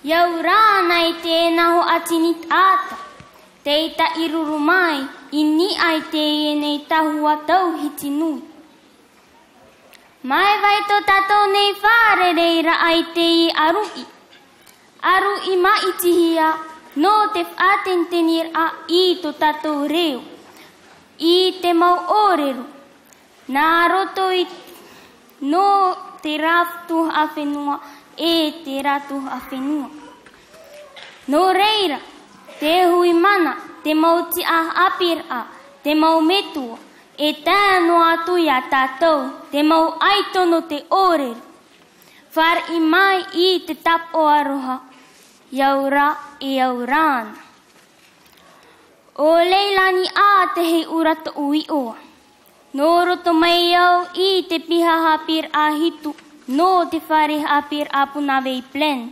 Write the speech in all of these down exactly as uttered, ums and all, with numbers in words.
Yaurana i tēnā ho ati ni tāta. Teita iruru mai, i ni ai te e nei tahua tau hiti nui. Mai vai to tatou nei whare reira ai te i arui. Arui ma itihia, no te whatentenir a i to tatou reo. I te mau ōreru. Nā roto i no te ratu a whenua e te ratu a whenua. No reira, te hui mana, te mau ti a apir a, te mau metua, e tēno atu i a tātou, te mau aitono te ōreru. Whar i mai i te tap o aroha, iaura e aurāna. O leilani a te hei urata ui oa. No roto mai au i te piha hapir a hitu, no te whare hapir a punawei plan.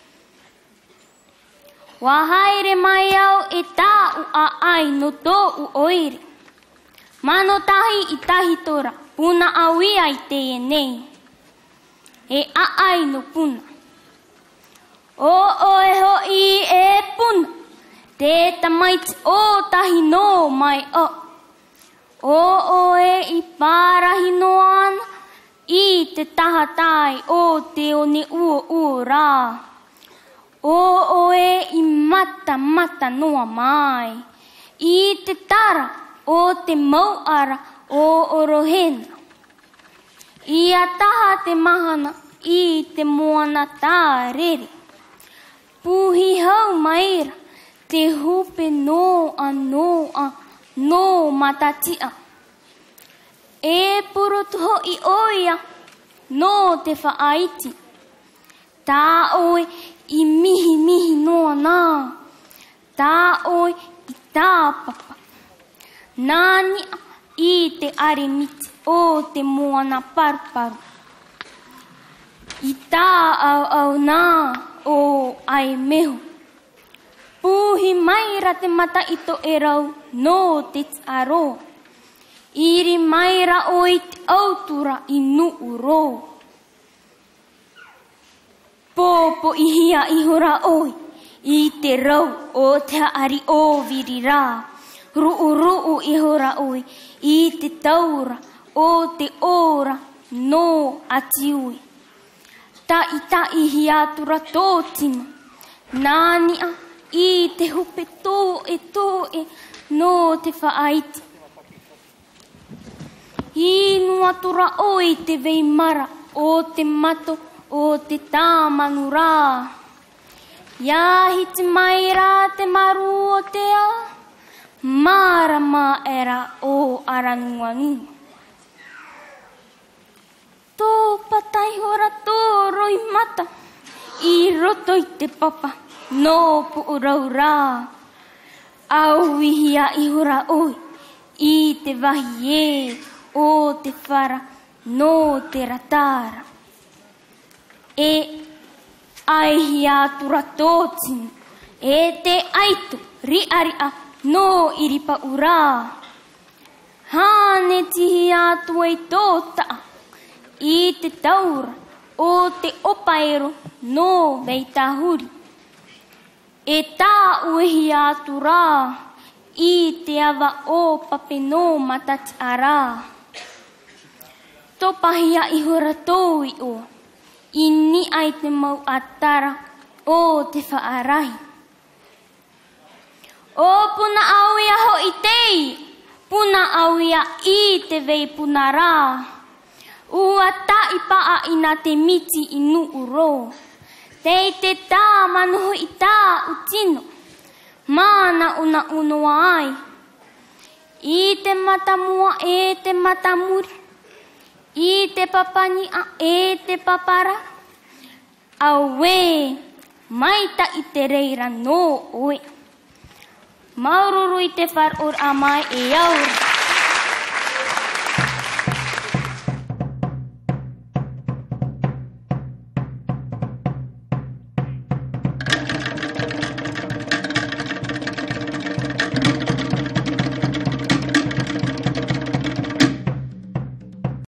Wahaere mai au e tā u a ai no tō u oire. Mano tahi i tahi tora, puna awi ai te e nei. E a ai no puna. O o e ho i e puna. Te tamaiti o tahi no mai o. O o e i pārahi no ana, i te tahatai o te o ne ua ua rā. O o e i mata mata noa mai, i te tara o te mauara o orohena. I a taha te mahana i te moana tā rere. Puhi hau maira, te hupe noa noa no matatia. E purotuho i oia, no te whaaiti. Tā oe i mihi mihi noa nā. Tā oe i tā papa. Nāni i te aremiti o te moana parparu. I tā au au nā o ai meho. Puhi maira te mata ito e rau no te aro. Iri maira o i te autura i nuu ro. Pōpo i hia i hora oi, i te rau o te ari o viri rā. Ruu ruu i hora oi, i te taura o te ora no ati ui. Ta i ta i hiatura tō tina, nānia i te hupe tō e tō e no te whaaiti. I nuatura oi te veimara o te mato o te tāmanu rā. Iahi te mai rā te maru o te a, māra mā era o aranguangu. Tō patai hora tō roi mata, i roto i te papa, no puurau rā. Au ihia i hora oi, i te wahi e, o te whara, no te ratara. E aihi atura tōtinu, e te aitu riaria no iripa urā. Hāne tihi atu ei tōtaa, i te taura o te opaero no veitahuri. E tā uehi atu rā, i te awa o pape no matati arā. Topahia i hora tōi o. I ni ai te mau atara o te whaarahi. O puna auia ho i tei, puna auia i te vei puna rā. Ua ta i paa i nā te miti i nuu ro. Tei te tā manuho i tā utino, mana una unoa ai. I te matamua e te matamuri. I te papani a e te papara. Aue, maita i te reira no oe. Maururu i te whar or a mai e aura.